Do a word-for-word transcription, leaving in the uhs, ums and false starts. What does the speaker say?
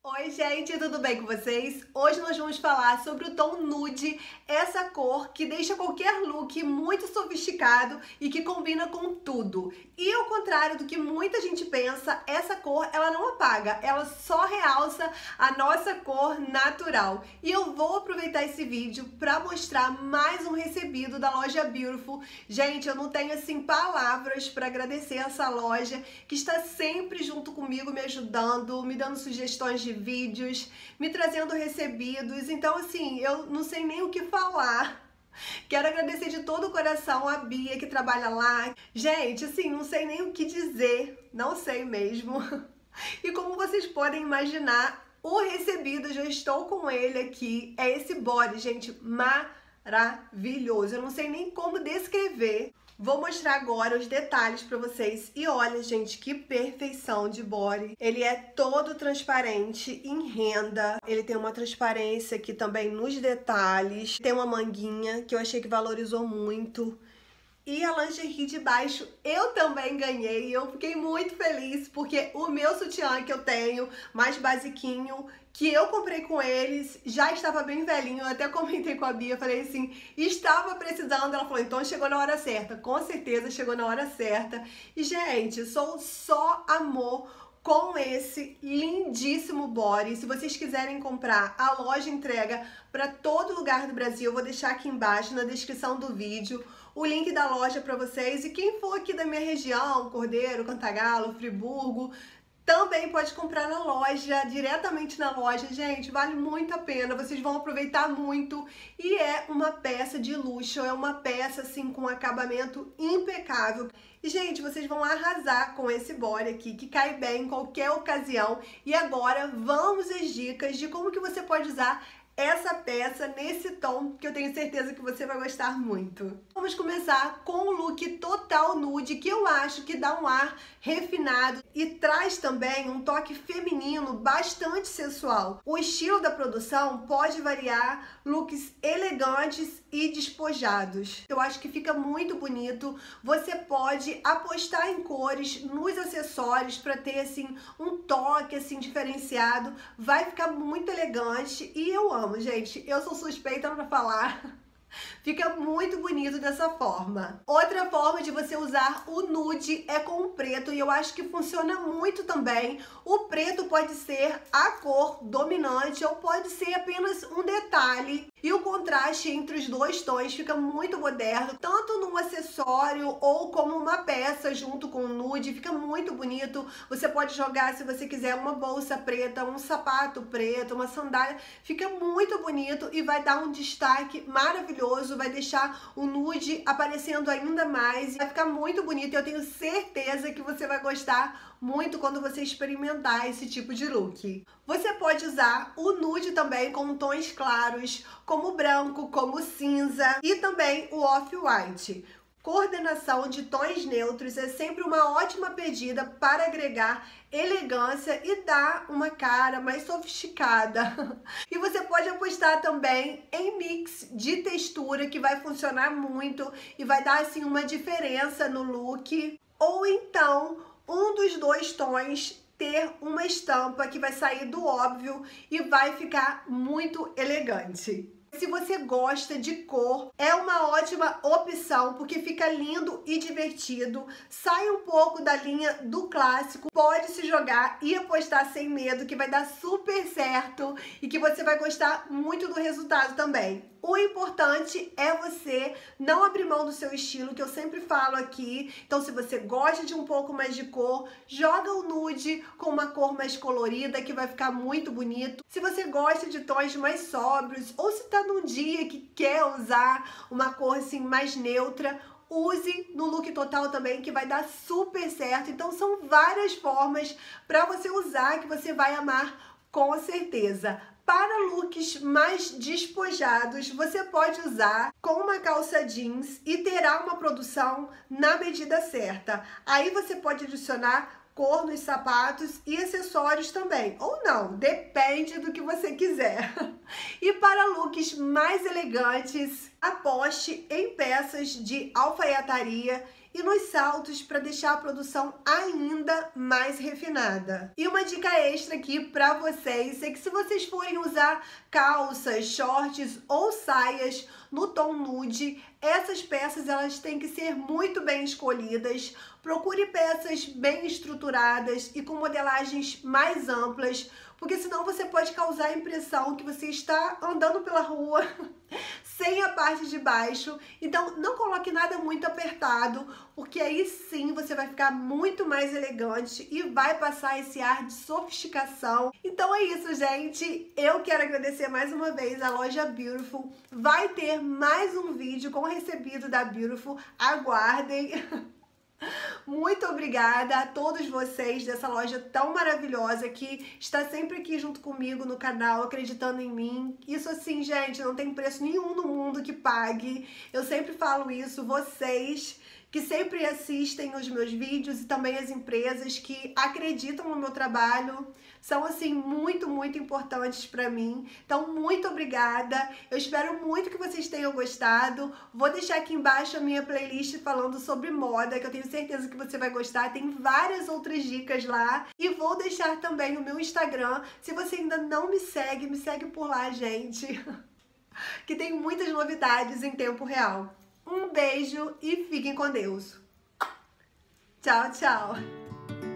Oi gente, tudo bem com vocês? Hoje nós vamos falar sobre o tom nude, essa cor que deixa qualquer look muito sofisticado e que combina com tudo. E ao contrário do que muita gente pensa, essa cor ela não apaga, ela só realça a nossa cor natural. E eu vou aproveitar esse vídeo para mostrar mais um recebido da loja Beautiful. Gente, eu não tenho assim palavras para agradecer essa loja que está sempre junto comigo, me ajudando, me dando sugestões de vídeos, me trazendo recebidos. Então assim, eu não sei nem o que falar. Quero agradecer de todo o coração a Bia que trabalha lá. Gente, assim, não sei nem o que dizer, não sei mesmo. E como vocês podem imaginar, o recebido, já estou com ele aqui, é esse body, gente, maravilhoso. Eu não sei nem como descrever. Vou mostrar agora os detalhes pra vocês. E olha, gente, que perfeição de body. Ele é todo transparente em renda. Ele tem uma transparência aqui também nos detalhes. Tem uma manguinha que eu achei que valorizou muito. E a lingerie de baixo eu também ganhei, eu fiquei muito feliz porque o meu sutiã que eu tenho, mais basiquinho, que eu comprei com eles, já estava bem velhinho. Eu até comentei com a Bia, falei assim, estava precisando. Ela falou, então chegou na hora certa. Com certeza chegou na hora certa. E gente, sou só amor com esse lindíssimo body. Se vocês quiserem comprar, a loja entrega para todo lugar do Brasil. Eu vou deixar aqui embaixo na descrição do vídeo o link da loja para vocês. E quem for aqui da minha região, Cordeiro, Cantagalo, Friburgo, também pode comprar na loja, diretamente na loja. Gente, vale muito a pena, vocês vão aproveitar muito. E é uma peça de luxo, é uma peça assim com acabamento impecável. E gente, vocês vão arrasar com esse body aqui, que cai bem em qualquer ocasião. E agora vamos às dicas de como que você pode usar essa peça nesse tom, que eu tenho certeza que você vai gostar muito. Vamos começar com o look total nude, que eu acho que dá um ar refinado e traz também um toque feminino bastante sensual. O estilo da produção pode variar, looks elegantes e despojados. Eu acho que fica muito bonito. Você pode apostar em cores nos acessórios para ter assim um toque assim diferenciado. Vai ficar muito elegante e eu amo. Gente, eu sou suspeita para falar. Fica muito bonito dessa forma. Outra forma de você usar o nude é com o preto e eu acho que funciona muito também. O preto pode ser a cor dominante ou pode ser apenas um detalhe. E o contraste entre os dois tons fica muito moderno, tanto num acessório ou como uma peça junto com o nude, fica muito bonito. Você pode jogar, se você quiser, uma bolsa preta, um sapato preto, uma sandália, fica muito bonito e vai dar um destaque maravilhoso, vai deixar o nude aparecendo ainda mais, vai ficar muito bonito. Eu tenho certeza que você vai gostar muito quando você experimentar esse tipo de look. Você pode usar o nude também com tons claros, como branco, como cinza e também o off-white. Coordenação de tons neutros é sempre uma ótima pedida para agregar elegância e dar uma cara mais sofisticada. E você pode apostar também em mix de textura, que vai funcionar muito e vai dar assim uma diferença no look. Ou então um dos dois tons ter uma estampa que vai sair do óbvio e vai ficar muito elegante. Se você gosta de cor, é uma ótima opção, porque fica lindo e divertido. Sai um pouco da linha do clássico, pode se jogar e apostar sem medo, que vai dar super certo e que você vai gostar muito do resultado também. O importante é você não abrir mão do seu estilo, que eu sempre falo aqui. Então, se você gosta de um pouco mais de cor, joga o nude com uma cor mais colorida, que vai ficar muito bonito. Se você gosta de tons mais sóbrios, ou se tá num dia que quer usar uma cor assim mais neutra, use no look total também, que vai dar super certo. Então, são várias formas para você usar, que você vai amar com certeza. Para looks mais despojados, você pode usar com uma calça jeans e terá uma produção na medida certa. Aí você pode adicionar cor nos sapatos e acessórios também, ou não, depende do que você quiser. E para looks mais elegantes, aposte em peças de alfaiataria e nos saltos para deixar a produção ainda mais refinada. E uma dica extra aqui para vocês é que se vocês forem usar calças, shorts ou saias no tom nude, essas peças elas têm que ser muito bem escolhidas. Procure peças bem estruturadas e com modelagens mais amplas, porque senão você pode causar a impressão que você está andando pela rua sem a parte de baixo. Então não coloque nada muito apertado, porque aí sim você vai ficar muito mais elegante e vai passar esse ar de sofisticação. Então é isso, gente. Eu quero agradecer mais uma vez a loja Beautiful. Vai ter mais um vídeo com o recebido da Beautiful. Aguardem! Muito obrigada a todos vocês dessa loja tão maravilhosa que está sempre aqui junto comigo no canal, acreditando em mim. Isso assim, gente, não tem preço nenhum no mundo que pague. Eu sempre falo isso, vocês que sempre assistem os meus vídeos e também as empresas que acreditam no meu trabalho, são assim muito, muito importantes para mim. Então, muito obrigada. Eu espero muito que vocês tenham gostado. Vou deixar aqui embaixo a minha playlist falando sobre moda, que eu tenho certeza que você vai gostar. Tem várias outras dicas lá. E vou deixar também o meu Instagram. Se você ainda não me segue, me segue por lá, gente. Que tem muitas novidades em tempo real. Um beijo e fiquem com Deus. Tchau, tchau.